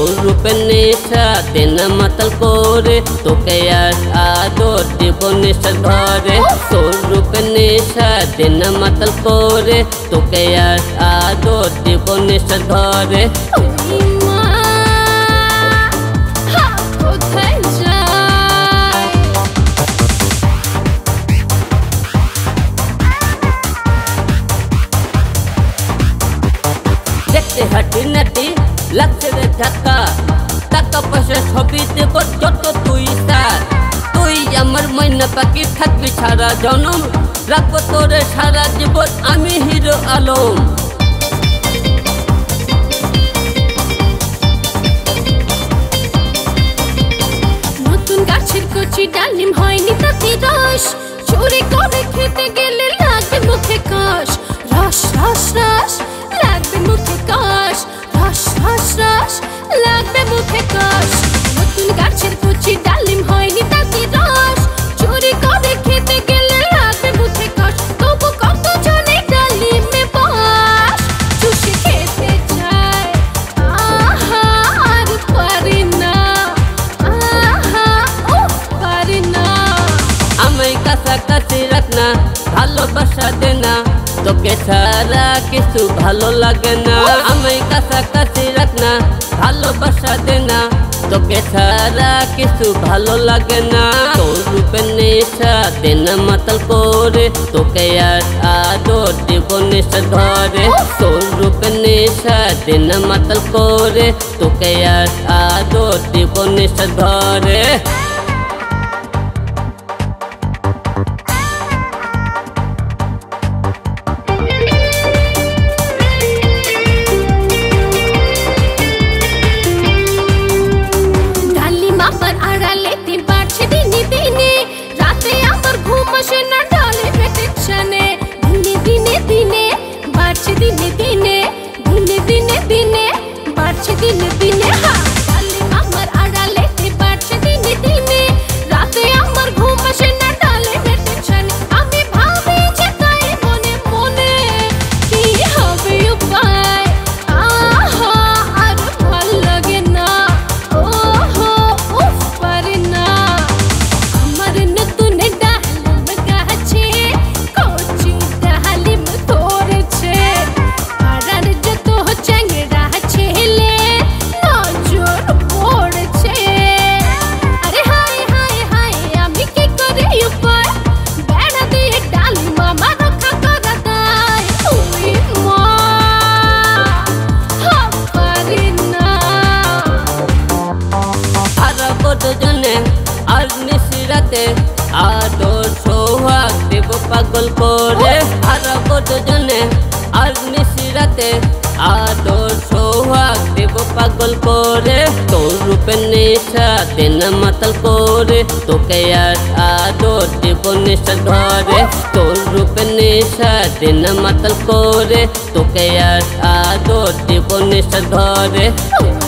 তোর রূপের নেশা দিন মাতাল করে তোকে আর আদর দিব নেশার ঘরে তোর রূপের নেশা দিন মাতাল করে তোকে আর আদর দিব নেশার ঘরে দেখতে হাঁটি নাটি লাগছে রে ধাক্কা টাকা পয়সা সবই দেব যত তুই তার তুই আমার ময়না পাখি থাকবি সারা জনম রাখবো তোরে সারা জীবন আমি হিরো আলম নতুন গাছের কচি ডালিম হয়নি তাতে রস চুরি করে খেতে গেলে লাগবে মুখে কষ রস রস রস লাগবে মুখে কষ রস রস রস লাগবে মুখে কষ নতুন গাছের কচি ডালিম হয়নি তাতে রস চুরি করে খেতে গেলে লাগবে মুখে কষ তবু কত জনে ডালিমে বস চুষে খেতে চায় আহা আর পারি না আহা উফ পারি না আমায় কাছাকাছি রাখনা ভালোবাসা দেনা তোকে ছাড়া কিছু ভালো লাগে না আমায় কাছাকাছি রাখনা ভালোবাসা দেনা তোকে ছাড়া কিছু ভালো লাগে না তোর রূপের নেশা দিন মাতাল করে তোকে আর আদর দিব নেশার ঘরে তোর রূপের নেশা দিন মাতাল করে তোকে আর আদর দিব নেশার ঘরে আর নিশিরাতে আদর সোহাগ দেব পাগল করে হারাবো দুজনে আর নিশিরাতে আদর সোহাগ দেব পাগল করে তোর রূপের নেশা দিন মাতাল করে তোকে আর আদর দেব নেশার ঘরে তোর রূপের নেশা দিন মাতাল করে তোকে আর আদর দেব নেশার ঘরে